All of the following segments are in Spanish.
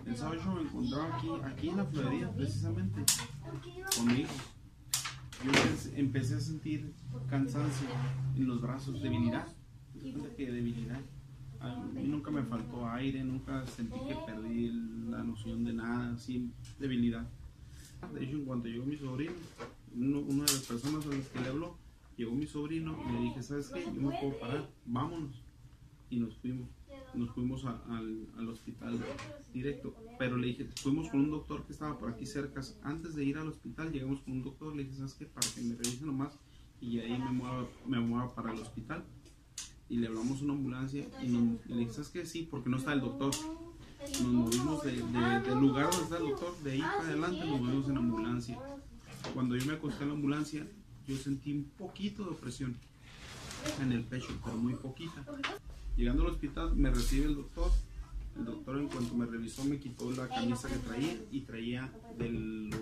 El sábado yo me encontraba aquí en la florería, precisamente, con mi hijo. Yo empecé a sentir cansancio en los brazos, debilidad. Debilidad. A mí nunca me faltó aire, nunca sentí que perdí la noción de nada, así, debilidad. De hecho, en cuanto llegó mi sobrino, una de las personas a las que le habló, llegó mi sobrino y le dije, ¿sabes qué? Yo me puedo parar, vámonos. Y nos fuimos al hospital directo. Pero le dije, fuimos con un doctor que estaba por aquí cerca. Antes de ir al hospital llegamos con un doctor, le dije, ¿sabes qué? Para que me revise nomás y ahí me mueva para el hospital. Y le hablamos a una ambulancia y le dije, ¿sabes qué? Sí, porque no está el doctor. Nos movimos del lugar donde está el doctor, de ahí para adelante nos movimos en ambulancia. Cuando yo me acosté en la ambulancia, yo sentí un poquito de opresión en el pecho, pero muy poquita. Llegando al hospital me recibe el doctor. El doctor, en cuanto me revisó, me quitó la camisa que traía y traía de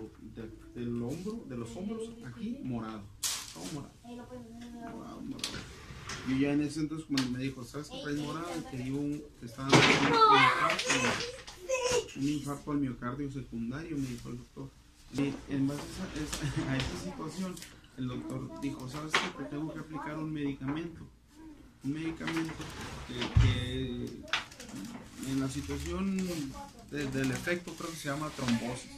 los hombros aquí morado, todo morado. Yo ya en ese entonces, cuando me dijo, ¿sabes qué traes morado? Y te digo, te está dando un infarto al miocardio secundario, me dijo el doctor. Y en base a esa situación, el doctor dijo, ¿sabes qué? Te tengo que aplicar un medicamento. Un medicamento que en la situación del efecto creo que se llama trombosis.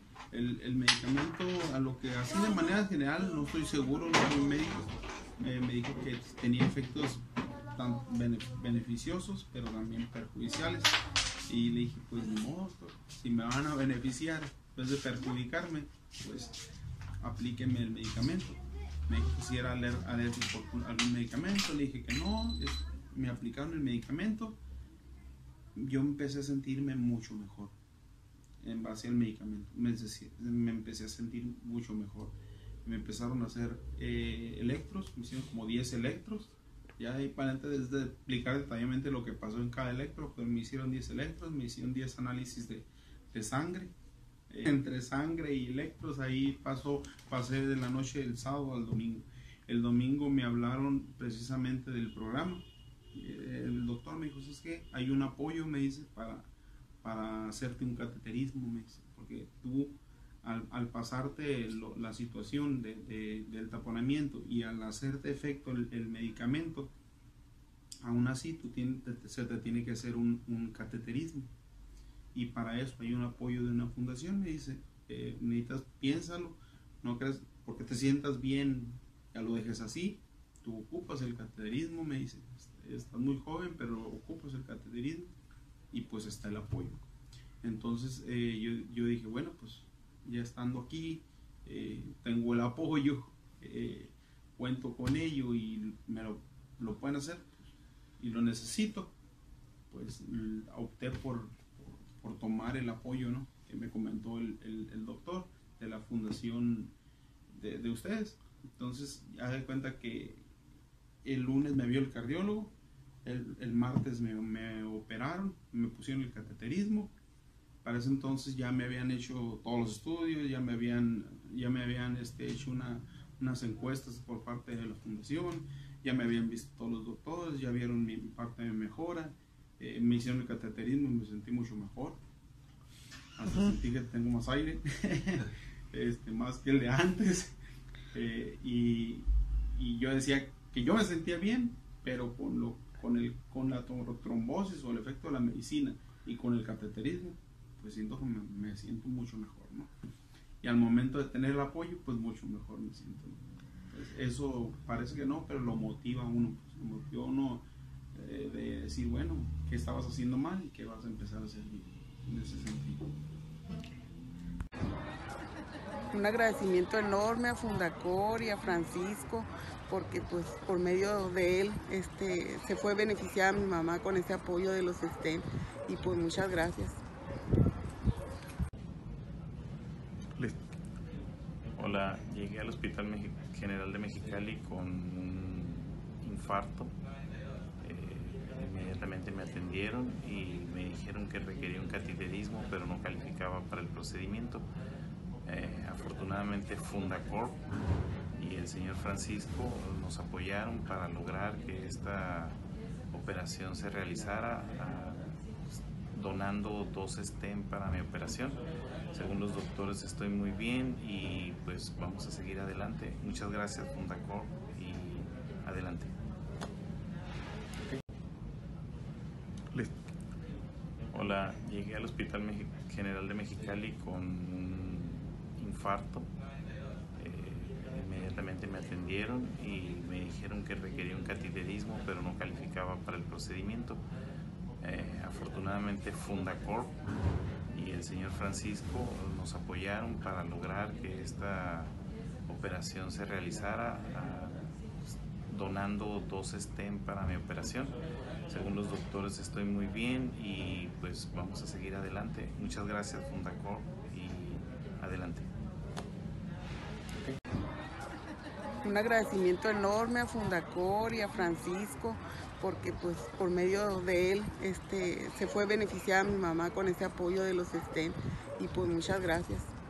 El medicamento, a lo que así de manera general, no estoy seguro, no soy médico, me dijo que tenía efectos tan beneficiosos, pero también perjudiciales. Y le dije, pues no, si me van a beneficiar, en vez de perjudicarme, pues aplíquenme el medicamento. Me dijo que si era alérgico por algún medicamento, le dije que no, me aplicaron el medicamento, yo empecé a sentirme mucho mejor en base al medicamento, me empecé a sentir mucho mejor, me empezaron a hacer electros, me hicieron como 10 electros, ya ahí para antes de explicar detalladamente lo que pasó en cada electro, pues me hicieron 10 electros, me hicieron 10 análisis de sangre. Entre sangre y electros, ahí pasé de la noche del sábado al domingo. El domingo me hablaron precisamente del programa. El doctor me dijo, ¿sabes qué? Hay un apoyo, me dice, para hacerte un cateterismo, me dice, porque tú al pasarte la situación del taponamiento y al hacerte efecto el medicamento, aún así se te tiene que hacer un cateterismo. Y para eso hay un apoyo de una fundación, me dice, necesitas, piénsalo, no crees, porque te sientas bien, ya lo dejes así, tú ocupas el cateterismo, me dice, estás muy joven, pero ocupas el cateterismo y pues está el apoyo. Entonces yo dije, bueno, pues ya estando aquí, tengo el apoyo, cuento con ello y me lo pueden hacer y lo necesito, pues opté por tomar el apoyo, ¿no?, que me comentó el doctor de la fundación de ustedes. Entonces, ya de cuenta que el lunes me vio el cardiólogo, el martes me operaron, me pusieron el cateterismo. Para ese entonces ya me habían hecho todos los estudios, ya me habían hecho unas encuestas por parte de la fundación, ya me habían visto todos los doctores, ya vieron mi parte de mejora. Me hicieron el cateterismo y me sentí mucho mejor. Hasta sentí que tengo más aire, más que el de antes. Y yo decía que yo me sentía bien, pero con la trombosis o el efecto de la medicina y con el cateterismo, pues siento que me siento mucho mejor, ¿no? Y al momento de tener el apoyo, pues mucho mejor me siento, ¿no? Pues eso parece que no, pero lo motiva a uno, pues, lo motiva a uno de decir, bueno, ¿qué estabas haciendo mal y qué vas a empezar a hacer bien en ese sentido? Un agradecimiento enorme a Fundacor y a Francisco, porque pues por medio de él se fue beneficiada mi mamá con ese apoyo de los STEM, y pues muchas gracias. Listo. Hola, llegué al Hospital General de Mexicali con un infarto. Inmediatamente me atendieron y me dijeron que requería un cateterismo, pero no calificaba para el procedimiento. Afortunadamente Fundacor y el señor Francisco nos apoyaron para lograr que esta operación se realizara. donando 2 stem para mi operación. Según los doctores estoy muy bien y pues vamos a seguir adelante. Muchas gracias Fundacorp y adelante. Listo. Hola, llegué al Hospital General de Mexicali con un infarto. Inmediatamente me atendieron y me dijeron que requería un cateterismo, pero no calificaba para el procedimiento. Afortunadamente Fundacorp y el señor Francisco nos apoyaron para lograr que esta operación se realizara, donando 2 stem para mi operación. Según los doctores estoy muy bien y pues vamos a seguir adelante. Muchas gracias Fundacorp y adelante. Un agradecimiento enorme a Fundacorp y a Francisco, porque pues por medio de él se fue beneficiada mi mamá con ese apoyo de los STEM, y pues muchas gracias.